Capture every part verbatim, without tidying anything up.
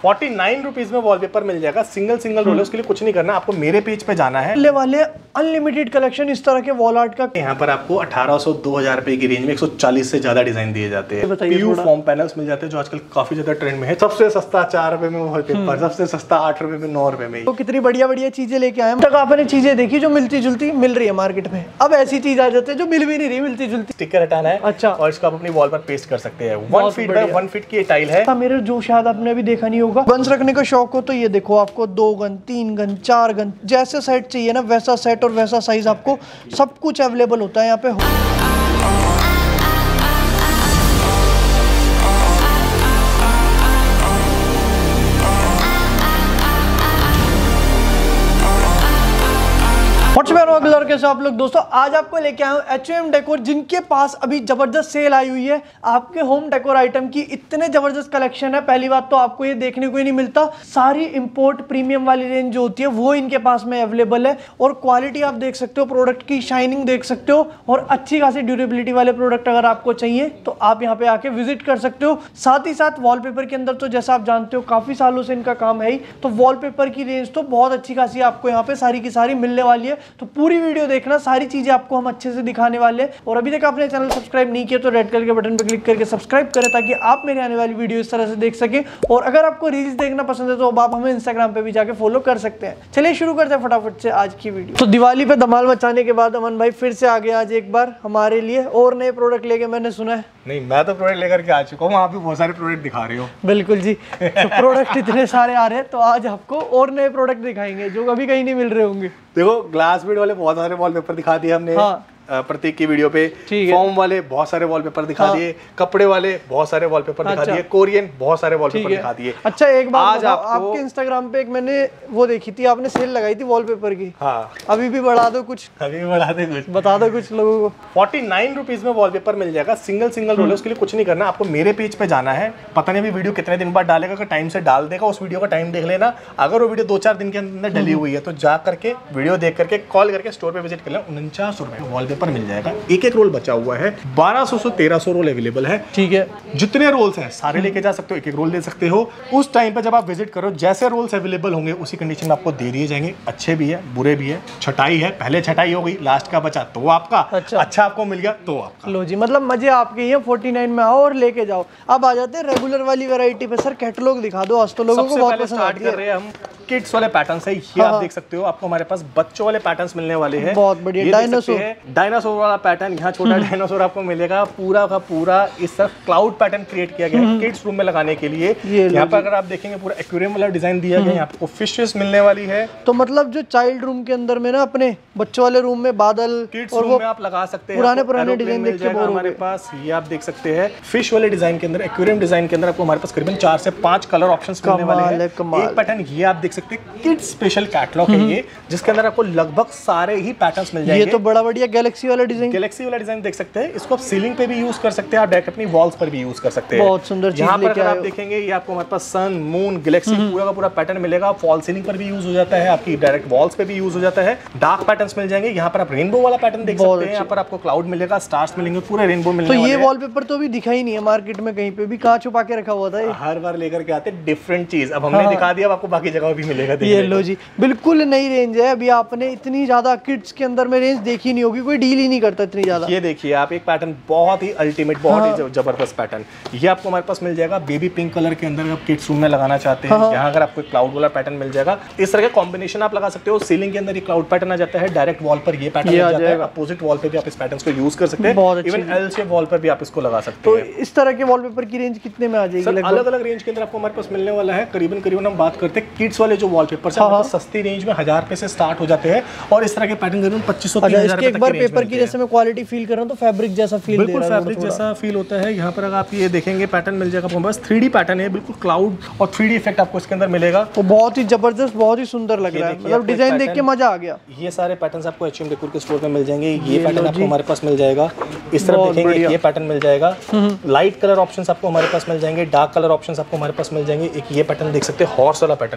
Forty nine rupees में wallpaper मिल जाएगा। सिंगल सिंगल रोल है, उसके लिए कुछ नहीं करना, आपको मेरे पेज पे जाना है। ले वाले अनलिमिटेड कलेक्शन इस तरह के वॉल आर्ट का यहाँ पर आपको अठारह सौ दो हजार रुपए की रेंज में एक सौ चालीस से ज्यादा डिजाइन दिए जाते हैं। पीयू फॉर्म पैनल्स मिल जाते हैं जो आजकल काफी ज्यादा ट्रेंड में है। सबसे सस्ता चार रुपए में वॉलपेपर, सबसे सस्ता आठ रुपए में, नौ रुपए में। तो कितनी बढ़िया बढ़िया चीजें लेके आए। तक आपने चीजें देखी जो मिलती जुलती मिल रही है मार्केट में, अब ऐसी चीज आ जाती है जो मिल भी नहीं रही मिलती जुलती। स्टिकर हटाना है, अच्छा, और इसको आप अपनी वॉल पर पेस्ट कर सकते हैं। One feet by one feet की टाइल है। मेरे जो शायद आपने अभी देखा नहीं होगा, गन्स रखने का शौक हो तो ये देखो, आपको दो गन, तीन गन, चार गन, जैसे सेट चाहिए ना वैसा सेट और वैसा साइज आपको सब कुछ अवेलेबल होता है यहाँ पे। कैसे आप लोग दोस्तों, आज आपको लेके आया हूँ एच एम डेकोर, जिनके पास अभी जबरदस्त सेल आई हुई है आपके होम डेकोर आइटम की। इतने जबरदस्त कलेक्शन है, पहली बात तो आपको ये देखने को ही नहीं मिलता। सारी इंपोर्ट प्रीमियम वाली रेंज जो होती है वो इनके पास में अवेलेबल है, और क्वालिटी आप देख सकते हो, प्रोडक्ट की शाइनिंग देख सकते हो, और अच्छी खासी ड्यूरेबिलिटी वाले प्रोडक्ट अगर आपको चाहिए तो आप यहाँ पे आके विजिट कर सकते हो। साथ ही साथ वॉलपेपर के अंदर तो जैसा आप जानते हो काफी सालों से इनका काम है ही, तो वॉलपेपर की रेंज तो बहुत अच्छी खासी आपको यहाँ पे सारी की सारी मिलने वाली है। तो पूरी वीडियो देखना, सारी चीजें आपको हम अच्छे से दिखाने वाले हैं। और अभी तक आपने चैनल सब्सक्राइब नहीं किया तो रेड कलर के बटन पर क्लिक करके सब्सक्राइब करें, ताकि आप मेरे आने वाली वीडियो इस तरह से देख सकें। और अगर आपको रील्स देखना पसंद है तो आप हमें इंस्टाग्राम पे भी जाके फॉलो कर सकते हैं। चलिए शुरू करते हैं फटाफट से आज की वीडियो। तो दिवाली पे धमाल मचाने के बाद अमन भाई फिर से आ गए आज एक बार हमारे लिए, और नए प्रोडक्ट लेके, मैंने सुना है। नहीं, मैं तो प्रोडक्ट लेकर के आ चुका हूँ, आप भी बहुत सारे प्रोडक्ट दिखा रहे हो। बिल्कुल जी, तो प्रोडक्ट इतने सारे आ रहे हैं तो आज आपको और नए प्रोडक्ट दिखाएंगे जो कभी कहीं नहीं मिल रहे होंगे। देखो, ग्लास बीड वाले बहुत सारे वॉलपेपर दिखा दिए हमने। हाँ। प्रतीक की वीडियो पे फॉर्म वाले बहुत सारे वॉलपेपर दिखा दिए, हाँ। कपड़े वाले बहुत सारे वॉलपेपर दिखा दिए, कोरियन बहुत सारे वॉलपेपर दिखा दिए। अच्छा, एक बात आज आपको... आपके इंस्टाग्राम पे एक मैंने वो देखी थी, आपने सेल लगाई थी वॉलपेपर की। हाँ। अभी भी बढ़ा दो कुछ, अभी भी बढ़ा दे कुछ, बता दो कुछ लोगों को। फोर्टी नाइन रुपीज में वॉलपेपर मिल जाएगा। सिंगल सिंगल रोल है, उसके लिए कुछ नहीं करना, आपको मेरे पेज पे जाना है। पता नहीं अभी वीडियो कितने दिन बाद डालेगा, अगर टाइम से डाल देगा उस वीडियो का टाइम देख लेना। अगर वो वीडियो दो चार दिन के अंदर डली हुई है तो जा करके वीडियो देख करके कॉल करके स्टोर पे विजिट कर लें। उनचास रुपए वॉलपेपर मिल जाएगा। एक एक रोल बचा हुआ है, बारह सौ से तेरह सौ रोल अवेलेबल है। ठीक है, जितने रोल्स हैं सारे लेके जा सकते हो, एक एक रोल ले सकते हो। उस टाइम पे जब आप विजिट करो, जैसे रोल्स अवेलेबल होंगे उसी कंडीशन में आपको दे दिए जाएंगे। अच्छे भी है, बुरे भी है, छटाई है, पहले छटाई हो गई, लास्ट का बचा तो वो आपका। अच्छा, अच्छा आपको मिल गया तो आपका। लो जी, मतलब मजे आपके ही हैं। फोर्टी नाइन में आओ और लेके जाओ। अब आ जाते हैं रेगुलर वाली वैरायटी पे। सर कैटलॉग दिखा दो, आज तो लोगों को बहुत पसंद आती है। हम किड्स वाले पैटर्न्स है, ये आप देख सकते हो। आपको हमारे पास बच्चों वाले पैटर्न्स मिलने वाले हैं। बहुत बढ़िया, डायनासोर डायनासोर वाला पैटर्न, यहाँ छोटा डायनासोर आपको मिलेगा। पूरा का पूरा इस तरफ क्लाउड पैटर्न क्रिएट किया गया है किड्स रूम में लगाने के लिए। यहाँ पर अगर आप देखेंगे पूरा एक्वेरियम वाला डिजाइन दिया गया है। यहाँ पे फिशेस मिलने वाली है। तो मतलब जो चाइल्ड रूम के अंदर में ना, अपने बच्चों वाले रूम में बादल किड्स रूम में आप लगा सकते हैं। पुराने पुराने डिजाइन देख के हमारे पास ये आप देख सकते हैं फिश वाले डिजाइन के अंदर, एक्वेरियम डिजाइन के अंदर आपको हमारे पास करीबन चार से पांच कलर ऑप्शंस मिलने वाले हैं। एक पैटर्न ये आप देख सकते हैं, किड्स स्पेशल कैटलॉग है ये, जिसके अंदर आपको लगभग सारे ही पैटर्न्स मिल जाएंगे। ये तो बड़ा बढ़िया गैलेक्सी वाला डिजाइन, गैलेक्सी वाला डिजाइन देख सकते हैं। इसको आप सीलिंग पे भी यूज कर सकते हैं, आप डायरेक्ट अपनी वॉल्स पर भी यूज कर सकते हैं। बहुत सुंदर चीज यहाँ पर अगर आप देखेंगे, ये आपको हमारे पास सन, मून, गैलेक्सी पूरा का पूरा पैटर्न मिलेगा। फॉल सीलिंग पर भी यूज हो जाता है, आपकी डायरेक्ट वॉल्स पे भी यूज हो जाता है। डार्क पैटर्न्स मिल जाएंगे। यहाँ पर आप रेनबो वाला पैटर्न देख सकते हैं। यहाँ पर आपको क्लाउड मिलेगा, स्टार्स मिलेंगे, पूरे रेनबो मिलेंगे। तो ये वॉलपेपर तो अभी दिखा ही नहीं है मार्केट में कहीं पे भी, कहाँ छुपा के रखा हुआ था। हर बार लेकर के आते डिफरेंट चीज, अब हमने दिखा दिया, आपको बाकी जगह भी मिलेगा। ये लो जी, बिल्कुल नई रेंज है। अभी आपने इतनी ज्यादा किड्स के अंदर में रेंज देखी नहीं होगी, कोई डील ही नहीं करता इतनी ज्यादा। ये देखिए आप, एक पैटर्न बहुत ही अल्टीमेट, बहुत हाँ। ही जबरदस्त पैटर्न ये आपको हमारे पास मिल जाएगा। बेबी पिंक कलर के अंदर आप किड्स रूम में लगाना चाहते हैं, हाँ। यहाँ अगर आपको क्लाउड वाला पैटर्न मिल जाएगा। इस तरह के कॉम्बिनेशन आप लगा सकते हो। सीलिंग के अंदर ये क्लाउड पैटर्न आ जाता है, डायरेक्ट वॉल पर ये पैटर्न आ जाता है, अपोजिट वॉल पे भी आप इस पैटर्न को यूज कर सकते हैं। इवन एल शेप वॉल पर भी आप इसको लगा सकते हैं। तो इस तरह के वॉलपेपर की रेंज कितने में आ जाएगी? अलग अलग रेंज के अंदर आपको हमारे पास मिलने वाला है। करीबन करीबन हम बात करते हैं किड्स वाले जो वॉलपेपर है, सस्ती रेंज में हजार रुपए से स्टार्ट हो जाते हैं, और इस तरह के पैटर्न करीबन पच्चीस सौ तीन हजार एक बार पेपर की जैसे मैं क्वालिटी फील कर रहा हूँ तो फैब्रिक जैसा फील बिल्कुल फैब्रिक जैसा फील होता है। यहाँ पर अगर आप ये देखेंगे पैटर्न मिल जाएगा आपको बस थ्री डी पैटर्न है, बिल्कुल क्लाउड और थ्री डी इफेक्ट आपको इसके अंदर मिलेगा। तो बहुत ही जबरदस्त, बहुत ही सुंदर लग रहा है, मतलब डिजाइन देख के मजा आ गया। ये सारे पैटर्न्स आपको एच एम डेकोर के स्टोर में मिल जाएंगे। ये पैटर्न आपको हमारे पास मिल जाएगा। इस तरह देखेंगे ये पैटर्न मिल जाएगा। लाइट कलर ऑप्शंस आपको हमारे पास मिल जाएंगे, डार्क कलर ऑप्शंस आपको हमारे पास मिल जाएंगे। एक ये पैटर्न देख सकते हैं, हॉर्स वाला पैटर्न, मेरे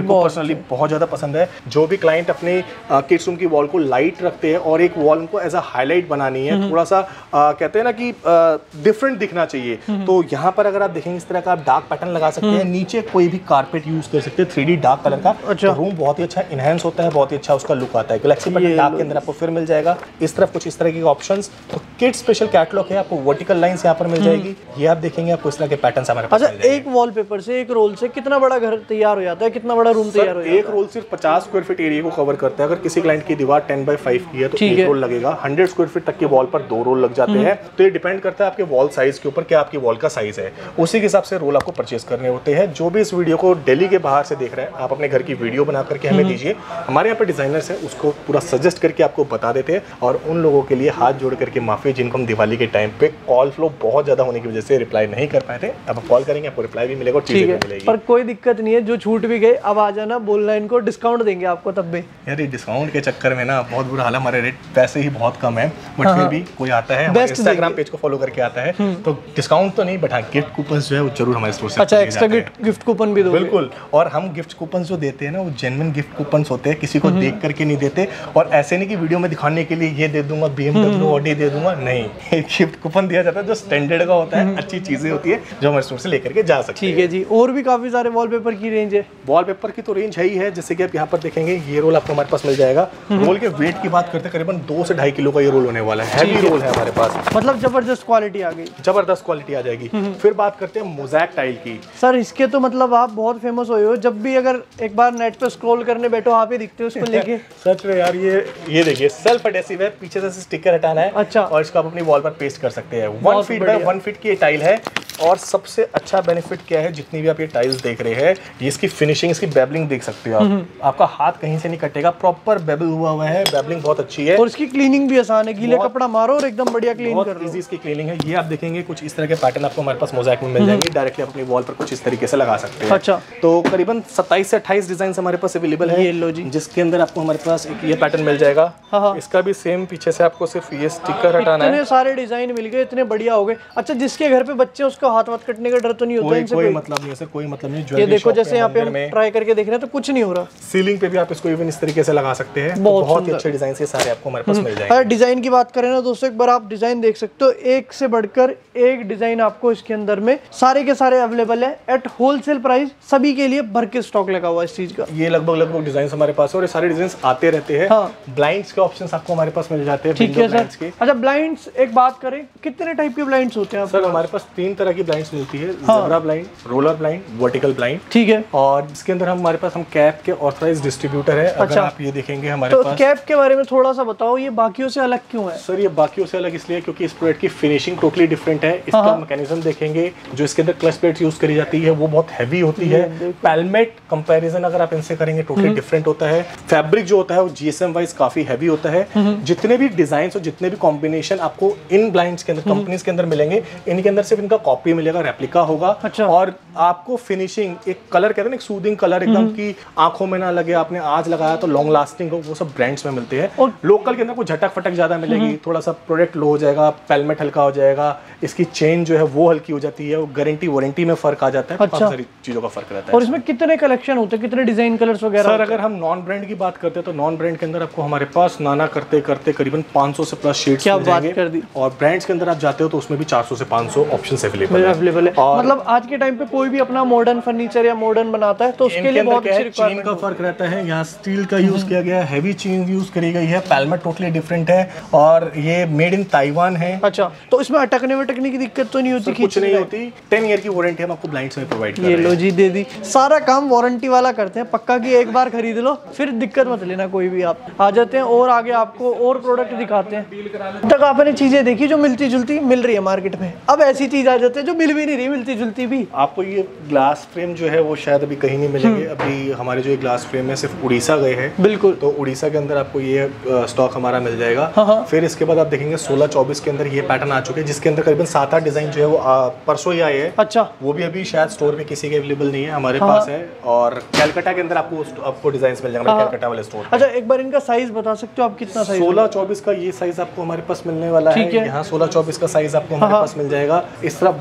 को पर्सनली बहुत ज्यादा पसंद है। जो भी क्लाइंट अपने किड्स रूम की वॉल को लाइट रखते हैं और एक वॉल को एज अ हाईलाइट बनानी है, थोड़ा सा आ, कहते हैं ना कि डिफरेंट दिखना चाहिए, तो यहाँ पर अगर आप देखेंगे इस तरह का आप डार्क पैटर्न लगा सकते हैं, नीचे कोई भी कारपेट यूज कर सकते हैं थ्री डी डार्क कलर का। अच्छा। तो रूम बहुत ही अच्छा इनहेंस होता है, बहुत ही अच्छा उसका लुक आता है। गैलेक्सी पैटर्न डार्क के अंदर आपको फिर मिल जाएगा। इस तरफ कुछ इस तरह के ऑप्शंस, तो किड स्पेशल कैटलॉग है, आपको वर्टिकल लाइंस यहाँ पर मिल जाएगी। ये आप देखेंगे आपको इस तरह के पैटर्न्स हमारे पास। अच्छा, एक वॉलपेपर से, एक रोल से कितना बड़ा घर तैयार हो जाता है, कितना बड़ा रूम तैयार हो जाता है? एक रोल सिर्फ पचास स्क्वायर फीट एरिया को कवर करता है। अगर किसी क्लाइंट की दीवार टेन बाई फाइव की है तो एक रोल लगेगा। हंड्रेड स्क्वायर फीट तक की वॉल पर दो रोल लग जाते हैं। तो ये डिपेंड करता है आपके वॉल साइज के ऊपर, क्या आपकी वॉल का साइज है, उसी के हिसाब से रोल आपको परचेस करने होते हैं। जो भी इस वीडियो को दिल्ली के बाहर से देख रहे हैं, आप अपने घर की वीडियो बना करके हमें दीजिए, हमारे यहाँ पे डिजाइनर्स हैं उसको पूरा सजेस्ट करके आपको बता देते हैं। और उन लोगों के लिए हाथ जोड़ करके माफी जिनको हम दिवाली के टाइम पे कॉल फ्लो बहुत ज्यादा होने की वजह से रिप्लाई नहीं कर पाए थे। अब आप कॉल करेंगे आपको रिप्लाई भी मिलेगा और चीजें भी मिलेगी। पर कोई दिक्कत नहीं है, जो छूट भी गए अब आ जाना, बोलना इनको, डिस्काउंट देंगे आपको तब भी। यार ये डिस्काउंट के चक्कर में ना बहुत बुरा हाल है, हमारे रेट वैसे ही बहुत कम है, बट फिर भी कोई आता है हमारे इंस्टाग्राम पेज को फॉलो करके आता है तो डिस्काउंट तो नहीं, बट हाँ गिफ्ट कूपन जो है वो जरूर हमारे स्टोर से। अच्छा, एक्स्ट्रा गिफ्ट कूपन भी दो? बिल्कुल। और हम गिफ्ट कूपन जो देते हैं ना वो जेन्युइन गिफ्ट कूपन होते हैं, किसी को देख करके नहीं देते। और ऐसे नहीं कि वीडियो में दिखाने के लिए ये दे दूंगा, बीएमडब्ल्यू ऑडी दे दूंगा, नहीं, एक गिफ्ट कूपन दिया जाता है जो स्टैंडर्ड का होता है, अच्छी चीजें होती है जो हमारे स्टोर से लेकर के जा सकते हैं। ठीक है जी। और भी काफी सारे वॉलपेपर की रेंज है? वॉलपेपर की तो रेंज है ही है, जैसे कि आप यहाँ पर देखेंगे ये रोल आपको हमारे पास मिल जाएगा। रोल के वेट की बात करते हैं, करीबन दो से ढाई किलो का ये रोल होने वाला है। हैवी रोल है हमारे पास, मतलब जबरदस्त क्वालिटी आ गई, जबरदस्त क्वालिटी आ जाएगी। फिर बात करते हैं मोज़ैक टाइल की। सर इसके तो मतलब आप बहुत फेमस हुए हो, जब भी अगर एक बार नेट पे स्क्रॉल करने बैठो आप ही दिखते हो उसको लेके। सच में यार, ये ये देखिए सेल्फ एडेसिव है, पीछे से स्टिकर हटाना है। अच्छा। और इसको आप अपनी वॉल पर पेस्ट कर सकते हैं। One feet by one feet की ये टाइल है। और सबसे अच्छा बेनिफिट क्या है, जितनी भी आप ये टाइल्स देख रहे हैं, ये इसकी फिनिशिंग, इसकी बेबलिंग देख सकते हो आप। आपका हाथ कहीं से नहीं कटेगा, प्रॉपर बेबल हुआ हुआ है, बेबलिंग बहुत अच्छी है। और इसकी क्लीनिंग भी आसान है, गीले कपड़ा मारो और एकदम बढ़िया क्लीन कर लो। इजी इसकी क्लीनिंग है। ये आप देखेंगे कुछ इस तरह के पैटर्न आपको हमारे पास मोज़ैक में मिल जाएंगे, डायरेक्टली अपनी वॉल पर कुछ इस तरीके से लगा सकते हैं। अच्छा। तो करीबन सत्ताईस से अट्ठाईस डिजाइन हमारे पास अवेलेबल है। ये लो जी, जिसके अंदर आपको हमारे पास एक ये पैटर्न मिल जाएगा। हाँ। इसका भी सेम पीछे से आपको सिर्फ ये स्टिकर हटाना है। इतने सारे डिजाइन मिल गए, इतने बढ़िया हो गए। अच्छा, जिसके घर पे बच्चे उसका हाथ वाथ कटने का डर तो नहीं होता कोई, इनसे? कोई मतलब नहीं है सर, कोई मतलब नहीं। ये देखो जैसे यहाँ पे हम ट्राई करके देख रहे हैं तो कुछ नहीं हो रहा। सीलिंग पे भी आप इसको इवन इस तरीके से लगा सकते हैं। बहुत, बहुत ही अच्छे डिजाइन से सारे आपको हमारे पास मिल जाएंगे। अगर डिजाइन की बात करें ना दोस्तों, एक बार आप डिजाइन देख सकते हो, एक से बढ़कर एक डिजाइन आपको इसके अंदर में सारे के सारे अवेलेबल है एट होलसेल प्राइस। सभी के लिए भर के स्टॉक लगा हुआ है इस चीज का। ये लगभग लगभग डिजाइन हमारे पास है और ये सारे डिजाइन आते रहते हैं। हाँ। ब्लाइंड्स के ऑप्शंस आपको हमारे पास मिल जाते हैं। ठीक है सर। अच्छा, ब्लाइंड्स एक बात करें, कितने टाइप के ब्लाइंड्स होते हैं सर? हमारे पास तीन तरह की ब्लाइंड्स मिलती है। Zebra blind, roller blind, vertical blind. ठीक है। और इसके अंदर हमारे पास हम कैप के ऑथराइज्ड डिस्ट्रीब्यूटर है। अगर अच्छा। आप ये देखेंगे हमारे तो पास, कैप के बारे में थोड़ा सा बताओ, ये बाकियों से अलग क्यों है? सर ये बाकियों से अलग इसलिए क्योंकि इस प्रोडक्ट की फिनिशिंग टोटली डिफरेंट है। इसका मैकेनिज्म देखेंगे, जो इसके अंदर क्लच प्लेट यूज करी जाती है वो बहुत हैवी होती है। पैलमेट कंपैरिजन अगर आप इनसे करेंगे टोटली डिफरेंट होता है। फैब्रिक जो होता है वो जीएसएम वाइज काफी हैवी होता है। जितने भी डिजाइन और जितने भी कॉम्बिनेशन आपको इन ब्लाइंड्स के अंदर, कंपनीज के अंदर मिलेंगे, इनके अंदर सिर्फ इनका कॉपी मिलेगा, रेप्लिका होगा। अच्छा। और आपको फिनिशिंग, एक कलर कहते हैं ना, एक सूदिंग कलर एकदम की आंखों में ना लगे, आपने आज लगाया तो लॉन्ग लास्टिंग हो, वो सब ब्रांड्स में मिलते हैं। और लोकल के अंदर कुछ झटक फटक ज्यादा मिलेगी, थोड़ा सा प्रोडक्ट लो हो जाएगा, पैलमेट हल्का हो जाएगा, इसकी चेन जो है वो हल्की हो जाती है, वो गारंटी वारंटी में फर्क आ जाता है। अच्छा। काफी सारी चीजों का फर्क रहता है। और इसमें कितने कलेक्शन होते हैं, कितने डिजाइन कलर्स वगैरह? सर अगर हम नॉन ब्रांड की बात करते हैं तो नॉन ब्रांड के अंदर आपको हमारे पास नाना करते करते करीबन पाँच सौ से प्लस शेड्स मिल जाएंगे। कर दी। और ब्रांड्स के अंदर आप जाते हो तो उसमें भी चार सौ से पाँच सौ ऑप्शंस अवेलेबल है। अवेलेबल है। मतलब आज के टाइम पे कोई भी अपना मॉडर्न फर्नीचर या मॉडर्न बनाता है तो उसके लिए बहुत अच्छी चेन का फर्क रहता है। यहाँ स्टील का यूज किया गया है, हैवी चेन यूज करी गई है, पैलमेट टोटली डिफरेंट है और ये मेड इन ताइवान है। अच्छा, तो इसमें अटकने वटकने की दिक्कत तो नहीं होती? कुछ नहीं होती। टेन ईयर की वारंटी हम आपको ब्लाइंड्स में प्रोवाइड कर रहे हैं। ये लो जी, दे दी। सारा काम वारंटी वाला करते हैं, पक्का की एक बार खरीद लो फिर दिक्कत मत लेना कोई भी। आप आ जाते हैं और आगे आपको और प्रोडक्ट दिखाते हैं। तक आपने चीजें देखी जो मिलती जुलती मिल रही है मार्केट में, अब ऐसी चीज आ जाती है जो मिल भी नहीं रही, मिलती जुलती भी। आपको ये ग्लास फ्रेम जो है वो शायद अभी कहीं नहीं मिलेंगे। अभी हमारे जो ये ग्लास फ्रेम है सिर्फ उड़ीसा गए हैं। बिल्कुल। तो उड़ीसा के अंदर आपको ये स्टॉक हमारा मिल जाएगा। हाँ। फिर इसके बाद आप देखेंगे सोलह चौबीस के अंदर ये पैटर्न आ चुके हैं, जिसके अंदर करीबन सात आठ डिजाइन जो है वो आ, परसों ही आए हैं। अच्छा। वो भी अभी शायद स्टोर में किसी के अवेलेबल नहीं है, हमारे पास है। और कैलकाटा के अंदर आपको आपको डिजाइन मिल जाएंगे कैलकाटा वाले स्टोर। अच्छा, एक बार इनका साइज बता सकते हो आप, कितना साइज? सोलह चौबीस का ये साइज आपको हमारे पास मिलने वाला है। यहाँ सोलह चौबीस का साइज आपको हमारे पास मिल जाएगा। इस तरह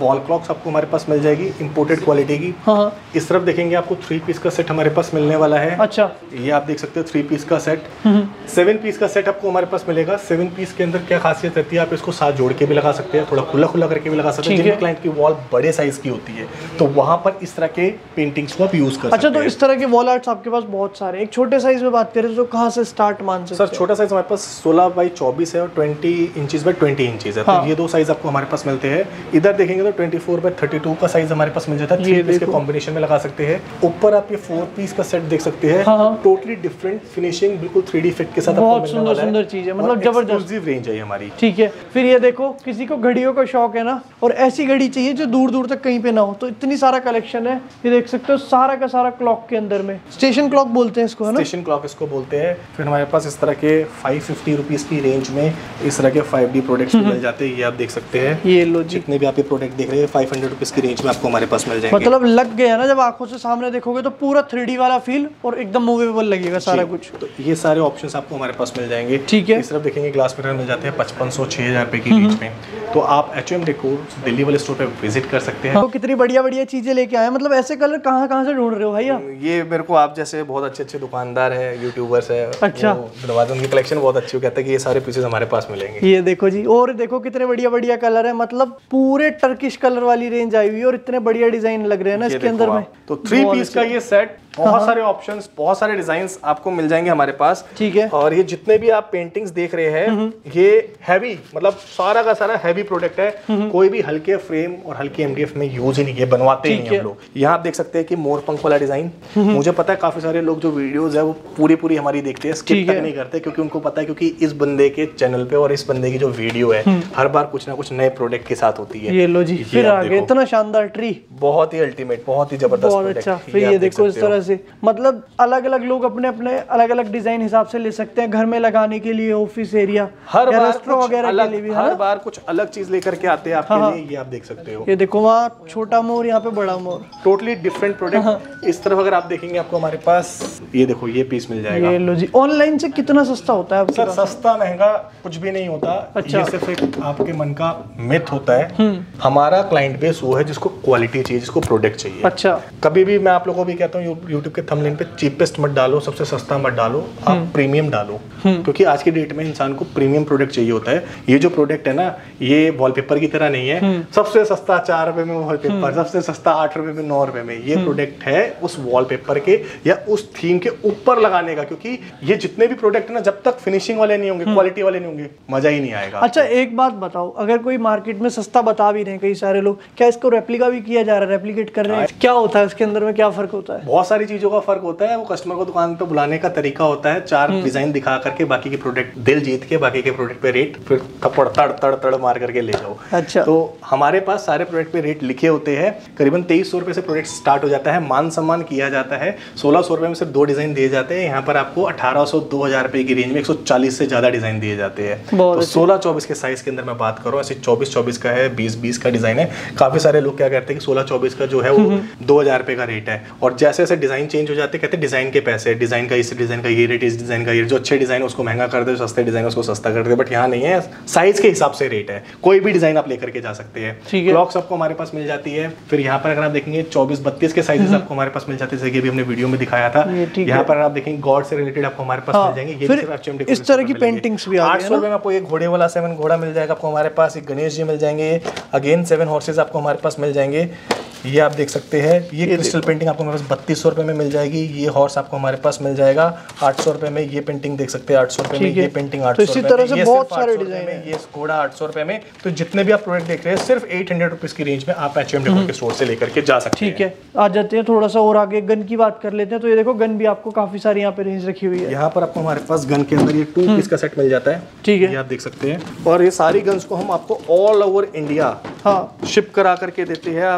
वॉल क्लॉक्स आपको हमारे पास मिल जाएगी इंपोर्टेड क्वालिटी की। हाँ। इस तरफ देखेंगे आपको थ्री पीस का सेट हमारे पास मिलने वाला है। अच्छा, ये आप देख सकते हो थ्री पीस का सेट। सेवन पीस का सेट आपको हमारे पास मिलेगा। सेवन पीस के अंदर क्या खासियत रहती है, आप इसको साथ जोड़ के भी लगा सकते हैं, थोड़ा खुला खुला करके भी लगा सकते हैं। जिनके क्लाइंट की वॉल बड़े साइज की होती है तो वहां पर इस तरह के पेंटिंग्स को आप यूज कर सकते हैं। अच्छा, तो इस तरह के वॉल आर्ट्स आपके पास बहुत सारे। एक छोटे साइज में बात करें तो कहाँ से स्टार्ट मान सकते हैं? सर छोटा साइज हमारे पास सोलह बाई चौबीस है और twenty inches by twenty inches है। हाँ। तो ये दो साइज आपको हमारे पास मिलते हैं। इधर देखेंगे तो twenty four by thirty two का साइज हमारे पास मिल जाता है। थ्री पीस के कॉम्बिनेशन में लगा सकते हैं। ऊपर आप ये फोर पीस का सेट देख सकते हैं। टोटली डिफरेंट फिनिशिंग, बिल्कुल थ्री डी इफेक्ट के साथ। बहुत सुंदर सुंदर चीज है, मतलब जबरदस्त रेंज है हमारी। ठीक है, फिर ये देखो किसी को घड़ियों का शौक है ना, और ऐसी घड़ी चाहिए जो दूर दूर तक कहीं पे ना हो, तो इतनी सारा कलेक्शन है। ये देख सकते हो सारा का सारा क्लॉक के अंदर में, स्टेशन क्लॉक बोलते हैं इसको, है ना? स्टेशन क्लॉक इसको बोलते हैं। फिर हमारे पास इस तरह के फाइव फिफ्टी रुपीस की रेंज में इस तरह के फाइव डी प्रोडक्ट्स मिल जाते हैं। ये आप देख सकते हैं। ये लो जी, जितने भी आप ये प्रोडक्ट देख रहे हैं फाइव हंड्रेड रुपीस की रेंज में आपको हमारे पास मिल जाएंगे। मतलब लग गया ना, जब आंखों से सामने देखोगे तो पूरा थ्री डी वाला फील और एकदम मूवेबल लगेगा सारा कुछ। तो ये सारे ऑप्शंस आपको हमारे पास मिल जाएंगे। ठीक है। इस तरफ देखेंगे ग्लास मिरर मिल जाते हैं पचपन सौ छह हजार रुपए की रेंज में। तो आप एच एम डेकोर दिल्ली वाले स्टोर पे विजिट कर सकते हैं। तो कितनी बढ़िया बढ़िया चीजें लेके आए, मतलब ऐसे कलर कहाँ कहाँ से ढूंढ रहे हो भैया? ये मेरे को आप जैसे बहुत अच्छे अच्छे दुकानदार है, यूट्यूबर्स है, अच्छा, धन्यवाद, उनकी कलेक्शन बहुत अच्छी, वो कहते हैं कि ये सारे पीसेस हमारे पास मिलेंगे। ये देखो जी, और देखो कितने बढ़िया बढ़िया कलर है, मतलब पूरे टर्किश कलर वाली रेंज आई हुई है और इतने बढ़िया डिजाइन लग रहे हैं ना इसके अंदर में। तो थ्री पीस का ये सेट, बहुत सारे ऑप्शंस, बहुत सारे डिजाइन्स आपको मिल जाएंगे हमारे पास। ठीक है। और ये जितने भी आप पेंटिंग्स देख रहे हैं ये हैवी, मतलब सारा का सारा हैवी प्रोडक्ट है। कोई भी हल्के फ्रेम और हल्के एमडीएफ में यूज ही नहीं है, बनवाते ही नहीं हम लोग। यहाँ आप देख सकते हैं कि मोर पंख वाला डिजाइन। मुझे पता है काफी सारे लोग जो वीडियोस है वो पूरी पूरी हमारी देखते हैं, स्किप तक नहीं करते, क्योंकि उनको पता है क्योंकि इस बंदे के चैनल पे और इस बंदे की जो वीडियो है हर बार कुछ ना कुछ नए प्रोडक्ट के साथ होती है। ये लो जी, फिर आगे इतना शानदार ट्री, बहुत ही अल्टीमेट, बहुत ही जबरदस्त। बहुत अच्छा। फिर ये देखो इस तरह से, मतलब अलग अलग लोग अपने अपने अलग अलग डिजाइन हिसाब से ले सकते हैं, घर में लगाने के लिए, ऑफिस एरिया, हर बार रेस्टोरेंट वगैरह के लिए भी, हर बार कुछ अलग चीज लेकर के आते हैं आपके हाँ, लिए। ये आप देख सकते हो, ये देखो वहाँ छोटा मोर, यहाँ पे बड़ा मोर, टोटली डिफरेंट प्रोडक्ट। इस तरफ अगर आप देखेंगे आपको हमारे पास ये देखो ये पीस मिल जाएगा। ये लो जी, ऑनलाइन से कितना सस्ता होता है सर? सस्ता महंगा कुछ भी नहीं होता। अच्छा। ये सिर्फ एक आपके मन का मिथ होता है। हमारा क्लाइंट बेस वो है जिसको क्वालिटी चाहिए, जिसको प्रोडक्ट चाहिए। अच्छा। कभी भी मैं आप लोगों को भी कहता हूँ यूट्यूब के थंबनेल पे चीपेस्ट मत डालो, सबसे सस्ता मत डालो, आप प्रीमियम डालो, क्योंकि आज की डेट में इंसान को प्रीमियम प्रोडक्ट चाहिए होता है। ये जो प्रोडक्ट है ना, ये वॉलपेपर की तरह नहीं है सबसे सस्ता चार रुपए में वॉलपेपर, सबसे सस्ता आठ रुपए में, नौ रुपए में। ये प्रोडक्ट है उस वॉलपेपर के या उस थीम के ऊपर लगाने का, क्योंकि ये जितने भी प्रोडक्ट है ना, जब तक फिनिशिंग वाले नहीं होंगे, क्वालिटी वाले नहीं होंगे, मजा ही नहीं आएगा। अच्छा, एक बात बताओ, अगर कोई मार्केट में सस्ता बता भी रहे हैं कई सारे लोग, क्या इसको रेप्लिका भी किया जा रहा है, रेप्लिकेट कर रहे हैं? क्या होता है इसके अंदर में, क्या फर्क होता है? बहुत सारी चीजों का फर्क होता है। वो कस्टमर को दुकान पे बुलाने का तरीका होता है। चार डिजाइन दिखा करके बाकी के प्रोडक्ट दिल जीत के बाकी के प्रोडक्ट पे रेट फिर थप्पड़ तड़ तड़ तड़ मार करके ले जाओ। अच्छा। तो हमारे पास सारे प्रोडक्ट पे रेट लिखे होते हैं। करीबन तेईस सौ रुपए से प्रोडक्ट स्टार्ट हो जाता है, मान सम्मान किया जाता है। सोलह सौ रुपए में सिर्फ दो डिजाइन दिए जाते हैं। यहाँ पर आपको अठारह सौ दो हजार रुपए की रेंज में एक सौ चालीस से ज्यादा डिजाइन दिए जाते हैं। तो सोलह चौबीस के साइज के अंदर मैं बात करूँ, ऐसे चौबीस चौबीस का है, बीस बीस का डिजाइन है। काफी सारे लोग क्या करते हैं कि सोलह चौबीस का जो है वो दो हजार रुपए का रेट है, और जैसे जैसे डिजाइन चेंज हो जाते हैं कहते हैं डिजाइन के पैसे, डिजाइन का इस डिजाइन का ये रेट, इस डिजाइन का ये, जो अच्छे डिजाइन उसको महंगा कर दे, सस्ते डिजाइन उसको सस्ता कर दे। बट यहाँ नहीं है, साइज के हिसाब से रेट है। कोई भी डिजाइन आप लेकर के जा सकते हैं। क्लॉक्स आपको हमारे पास मिल जाती है। फिर यहाँ पर अगर आप देखेंगे चौबीस बत्तीस के साइजेस आपको हमारे पास मिल जाते हैं, जैसे कि अभी हमने वीडियो में दिखाया था। यहाँ पर आप देखेंगे गॉड से रिलेटेड आपको हमारे पास मिल जाएंगे। ये फिर इस तरह की पेंटिंग्स भी आठ सौ रुपए में आपको एक घोड़े वाला सेवन घोड़ा मिल जाएगा आपको हमारे पास। एक गणेश जी मिल जाएंगे, अगेन सेवन हॉर्सेज आपको हमारे पास मिल जाएंगे। ये आप देख सकते हैं, ये क्रिस्टल पेंटिंग आपको हमारे पास बत्तीस सौ रुपए में मिल जाएगी। ये हॉर्स आपको हमारे पास मिल जाएगा आठ सौ रुपए में। ये पेंटिंग देख सकते हैं आठ सौ रुपए में, ये पेंटिंग आठ सौ रुपए में। इसी तरह से बहुत सारे डिजाइन है। ये घोड़ा आठ सौ रुपए में। तो जितने भी आप प्रोडक्ट देख रहे हैं सिर्फ एट हंड्रेड रुपीज की रेंज में आप एच एम डेकोर के स्टोर से लेकर के जा सकते हैं। ठीक है, आ जाते हैं थोड़ा सा और आगे, गन की बात कर लेते हैं। तो ये देखो गन भी आपको काफी सारी यहाँ पे रेंज रखी हुई है। यहाँ पर आपको हमारे पास गन के अंदर ये टू पीस का सेट मिल जाता है। ठीक है, ये आप देख सकते हैं। और ये सारी गन्स को हम आपको ऑल ओवर इंडिया हाँ शिप करा करके देते हैं। आप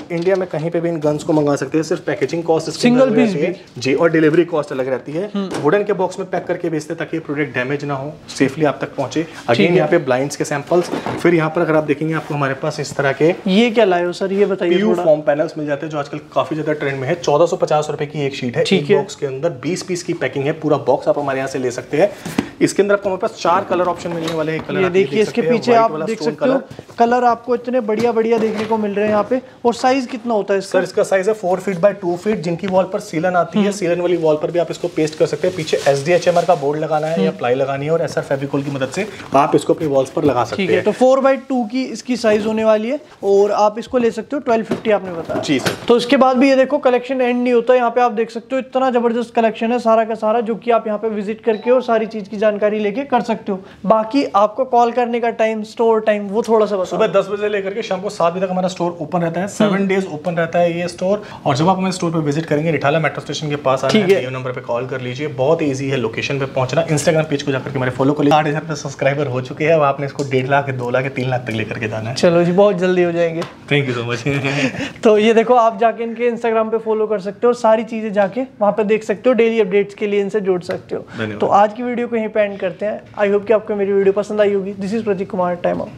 इंडिया में कहीं पे भी इन गन्स को मंगा सकते हैं, सिर्फ पैकेजिंग कॉस्ट सिंगल पीस भी जी और डिलीवरी कॉस्ट अलग रहती है। वुडन के बॉक्स में पैक करके बेचते ताकि ये प्रोडक्ट डैमेज ना हो, सेफली आप तक पहुंचे। अगेन यहाँ पे ब्लाइंड्स के सैंपल्स, फिर यहाँ पर अगर आप देखेंगे आपको हमारे पास इस तरह के ये क्या लाए हो सर, ये बताइए। पीयू फॉर्म पैनल्स मिल जाते हैं जो आजकल काफी ज्यादा ट्रेंड में है। चौदह सौ पचास रुपए की एक शीट है। एक बॉक्स के अंदर बीस पीस की पैकिंग है, पूरा बॉक्स आप हमारे यहाँ से ले सकते हैं। इसके अंदर आपको हमारे पास चार कलर ऑप्शन मिलने वाले हैं। कलर ये देखिए, इसके पीछे आप देख सकते हो कलर आपको इतने बढ़िया बढ़िया देखने को मिल रहे हैं यहाँ पे। और साइज कितना होता है इसका? सर इसका साइज है four feet by two feet. जिनकी वॉल पर सीलन आती है, सीलन वाली वॉल पर भी आप इसको पेस्ट कर सकते हैं। पीछे S D H M R का बोर्ड लगाना है या प्लाई लगानी है और एस आर फेविकोल की मदद से आप इसको अपनी वॉल्स पर लगा सकते हैं। ठीक है, तो फोर बाई टू की इसकी साइज होने वाली है और आप इसको ले सकते हो ट्वेल्व फिफ्टी आपने बताया। जी सर। तो इसके बाद भी ये देखो कलेक्शन एंड नहीं होता। यहाँ पे आप देख सकते हो इतना जबरदस्त कलेक्शन है सारा का सारा, जो कि आप यहाँ पे विजिट करके और सारी चीज की जानकारी लेके कर सकते हो। बाकी आपको कॉल करने का टाइम, स्टोर टाइम, वो थोड़ा सा बताओ। सुबह दस बजे लेकर के शाम को सात बजे तक हमारा स्टोर ओपन रहता है। सेवन डेज ओपन रहता है ये स्टोर। और जब आप हमारे स्टोर पर विजिट करेंगे, रिठाला मेट्रो स्टेशन के पास आना है, ये नंबर पे कॉल कर लीजिए। बहुत ईजी है लोकेशन पे पहुंचना। इंस्टाग्राम पेज को जाकर के हमारे फॉलो कर लीजिए। आठ हजार पे सब्सक्राइबर हो चुके हैं। अब आपने इसको डेढ़ लाख, दो लाख, तीन लाख तक लेकर के जाना है। चलो जी, बहुत जल्दी हो जाएंगे। Thank you so much. तो ये देखो, आप जाके इनके इंस्टाग्राम पे फॉलो कर सकते हो और सारी चीजें जाके वहां पे देख सकते हो। डेली अपडेट्स के लिए इनसे जुड़ सकते हो। तो आज की वीडियो को यहीं पे एंड करते हैं। आई होप कि आपको मेरी वीडियो पसंद आई होगी। This is Prateek Kumar, time out.